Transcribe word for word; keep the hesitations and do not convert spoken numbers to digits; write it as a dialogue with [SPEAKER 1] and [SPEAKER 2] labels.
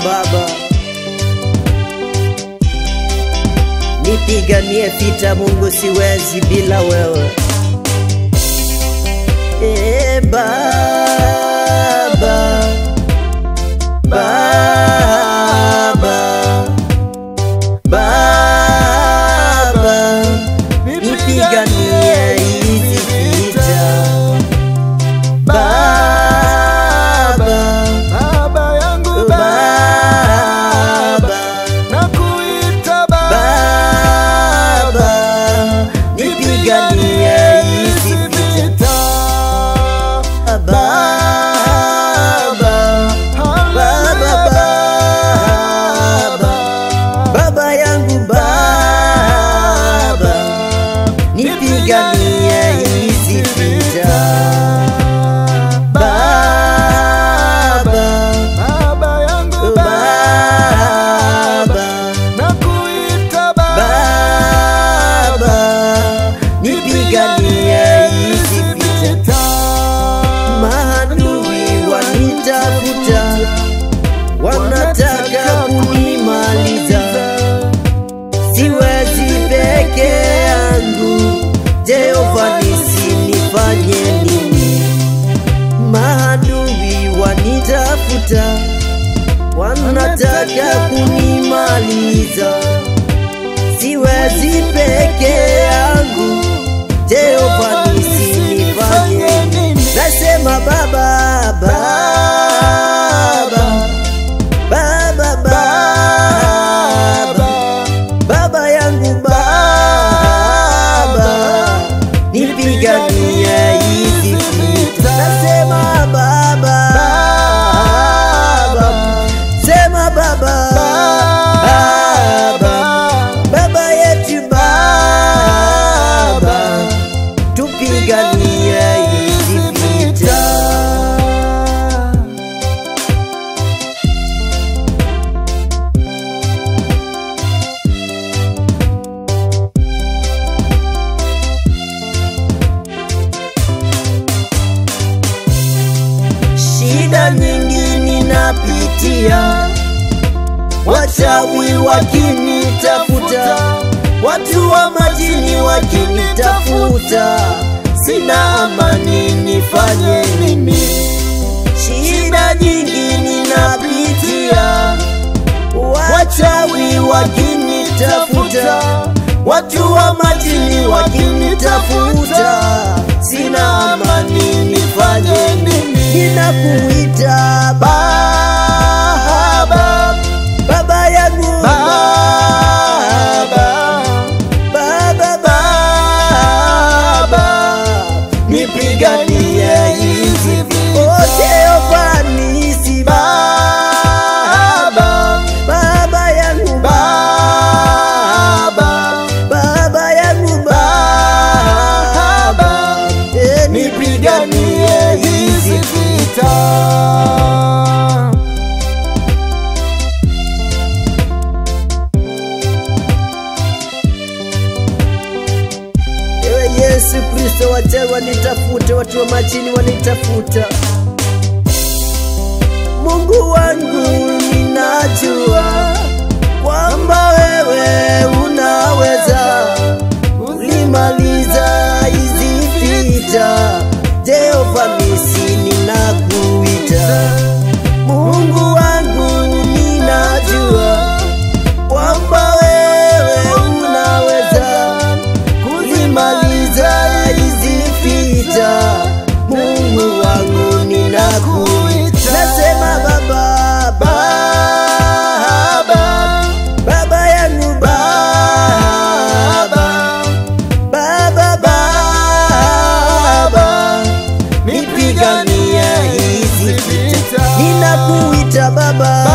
[SPEAKER 1] Baba, nipiganie vita Mungu, siwezi bila wewe. E Baba, Baba, Baba, nipiganie hizi vita. Baba,
[SPEAKER 2] Baba yangu Baba, nakuita
[SPEAKER 1] Baba, nipiganie hizi vita. Baba, Baba yangu Baba, nipiganie hizi vita. Baba,
[SPEAKER 2] Baba yangu
[SPEAKER 1] Baba,
[SPEAKER 2] nakuita
[SPEAKER 1] Baba, nipiganie hizi vita. Maadui wanitafuta, wanataka kunimaliza, siwezi peke yangu. Jehova, nisinifanye nini? Maadui wanitafuta, wanataka kunimaliza, siwezi peke yangu. Jehova, nisinifanye nini? Nasema Baba, Baba, Baba, Baba, Baba yangu Baba, nipiganie hizi vita. Nasema Baba, Baba, sema Baba, Baba, Baba yetu Baba, tupiganie hizi vita. Shida nyingi ninapitia, wachawi wakinitafuta, watu wa majini wakinitafuta, sina amani, nifanye nini? Shida nyingi ninapitia, wachawi wakinitafuta, watu wa majini wakinitafuta, sina amani, nifanye nini? Ninakuita Baba, Baba yangu Baba, Baba, Baba, nipiganie hizi vita. Oh Jehova, nisi Baba, Baba yangu Baba, Baba yangu Baba, eh, nipiganie hizi vita. Ewe Yesu Kristo, wachawi wanitafuta, watu wa majini wanitafuta. Mungu wangu, ninajua kwamba wewe unaweza, ulimaliza hizi vita. Jehova, misi ninakuita. Mungu wangu, ninajua kwamba wewe unaweza, kulimaliza hizi vita. Mungu wangu, ninakuita. Nasema Baba, Baba, Baba yangu Baba, Baba, Baba, nipiganie hizi vita. Ninakuita Baba,